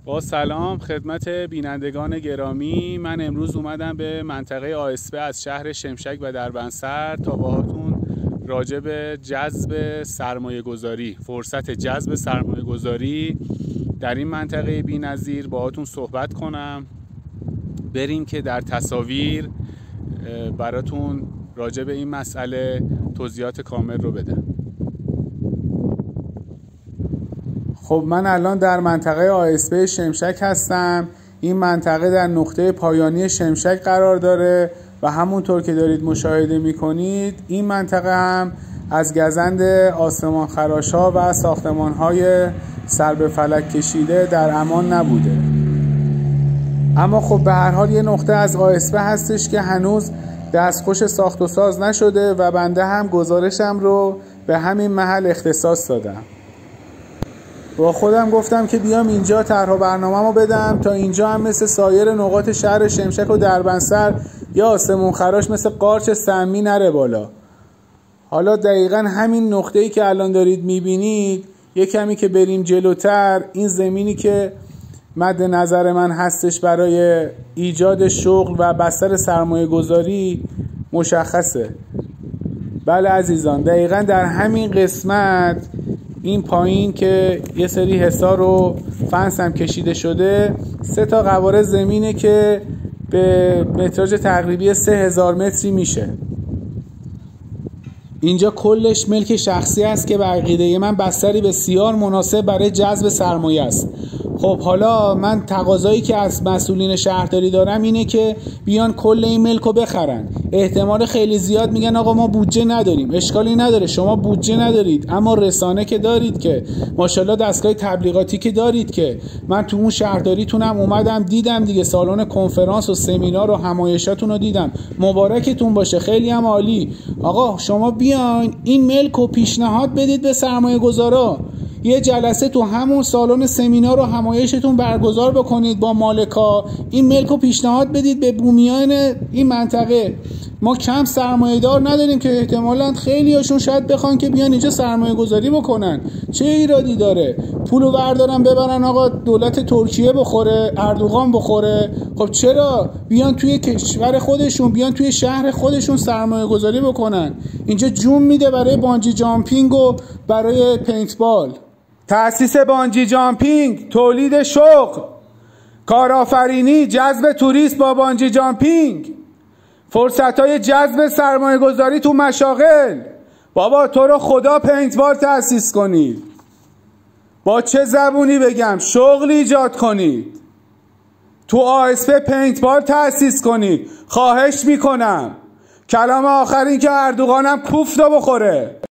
با سلام خدمت بینندگان گرامی. من امروز اومدم به منطقه آسپ از شهر شمشک و دربندسر تا باهاتون راجع به جذب سرمایه گذاری، فرصت جذب سرمایه گذاری در این منطقه بی‌نظیر باهاتون صحبت کنم. بریم که در تصاویر براتون راجع به این مسئله توضیحات کامل رو بدم. خب من الان در منطقه آسپ شمشک هستم. این منطقه در نقطه پایانی شمشک قرار داره و همونطور که دارید مشاهده میکنید این منطقه هم از گزند آسمان خراش‌ها و ساختمان‌های سر به فلک کشیده در امان نبوده. اما خب به هر حال یه نقطه از آسپ هستش که هنوز دستخوش ساخت و ساز نشده و بنده هم گزارشم رو به همین محل اختصاص دادم. با خودم گفتم که بیام اینجا طرح و برنامه‌مو بدم تا اینجا هم مثل سایر نقاط شهر شمشک و دربندسر یا آسمون خراش مثل قارچ سمی نره بالا. حالا دقیقاً همین نقطه‌ای که الان دارید میبینید یه کمی که بریم جلوتر، این زمینی که مد نظر من هستش برای ایجاد شغل و بستر سرمایه گذاری مشخصه. بله عزیزان، دقیقاً در همین قسمت این پایین که یه سری حصار و فنس هم کشیده شده 3 تا قواره زمینه که به متراژ تقریبی 3000 متری میشه. اینجا کلش ملک شخصی است که به عقیده من بستری بسیار مناسب برای جذب سرمایه است. خب حالا من تقاضایی که از مسئولین شهرداری دارم اینه که بیان کل این ملکو بخرن. احتمال خیلی زیاد میگن آقا ما بودجه نداریم. اشکالی نداره، شما بودجه ندارید اما رسانه که دارید، که ماشاءالله دستگاه تبلیغاتی که دارید، که من تو اون شهرداریتونم اومدم دیدم دیگه، سالن کنفرانس و سمینار و همایشاتون رو دیدم. مبارکتون باشه، خیلی هم عالی. آقا شما بیاین این ملکو پیشنهاد بدید به سرمایه گذارا. یه جلسه تو همون سالن سمینار و همایشتون برگزار بکنید با مالکا. این ملکو پیشنهاد بدید به بومیان این منطقه. ما کم سرمایه دار نداریم که احتمالاً خیلی هاشون شاید بخوان که بیان اینجا سرمایه گذاری بکنن. چه ایرادی داره؟ پولو بردارن ببرن آقا دولت ترکیه بخوره، اردوغان بخوره. خب چرا بیان توی کشور خودشون، بیان توی شهر خودشون سرمایه گذاری بکنن؟ اینجا جون میده برای بانجی جامپینگ و برای پینتبال. تأسیس بانجی جامپینگ، تولید شغل، کارآفرینی، جذب توریست با بانجی جامپینگ، فرصت‌های جذب سرمایه گذاری تو مشاغل. بابا تو رو خدا پینتبال تأسیس کنید. با چه زبونی بگم؟ شغل ایجاد کنید. تو آسپ پینتبال تأسیس کنید. خواهش میکنم. کلام آخرین که اردوغانم کوفت بخوره.